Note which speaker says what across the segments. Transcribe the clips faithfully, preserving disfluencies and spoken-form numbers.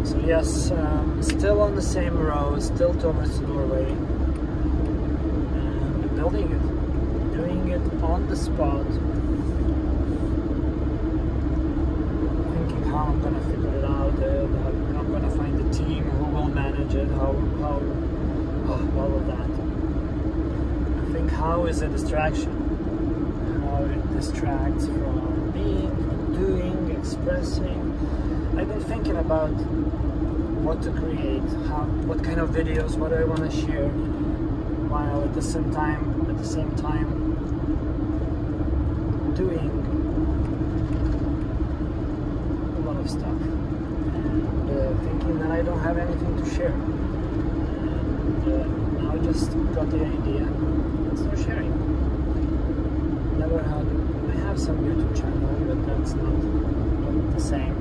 Speaker 1: So yes, um, still on the same road, still towards Norway, and building it, doing it on the spot, thinking how I'm gonna figure it out, uh, how I'm gonna find the team who will manage it, how, how, oh, all of that. I think how is a distraction, how it distracts from being, from doing, expressing. I've been thinking about what to create, how, what kind of videos, what do I want to share, while at the same time, at the same time, doing a lot of stuff, and uh, thinking that I don't have anything to share. And uh, now I just got the idea, let's start sharing. Never had, I have some YouTube channel, but that's not, not the same.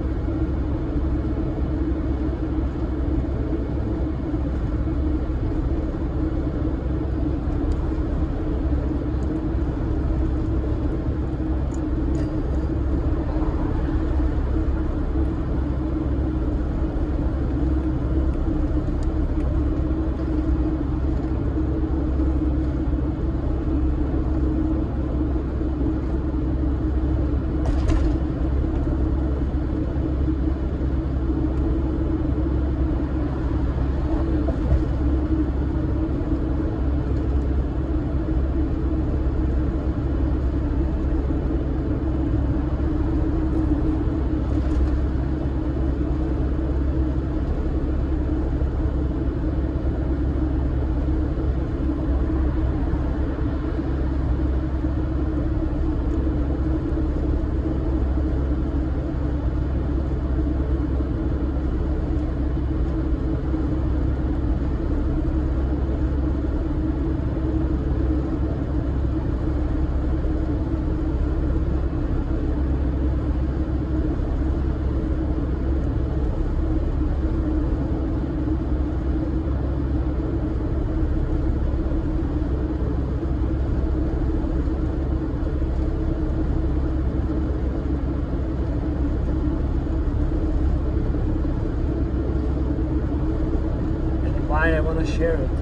Speaker 1: I want to share it.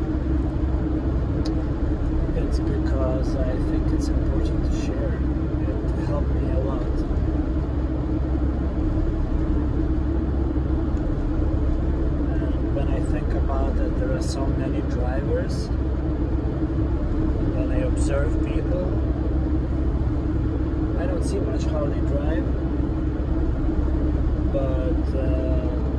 Speaker 1: It's because I think it's important to share. It helped me a lot. And when I think about that there are so many drivers, when I observe people, I don't see much how they drive, but uh,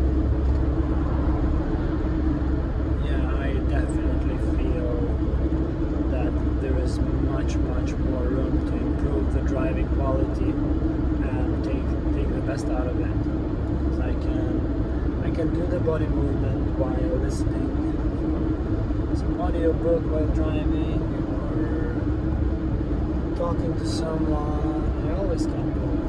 Speaker 1: much, much more room to improve the driving quality and take take the best out of it. Because I can I can do the body movement while listening to some audio book while driving or talking to someone. I always can move.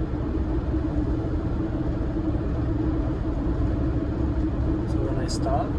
Speaker 1: So when I stop,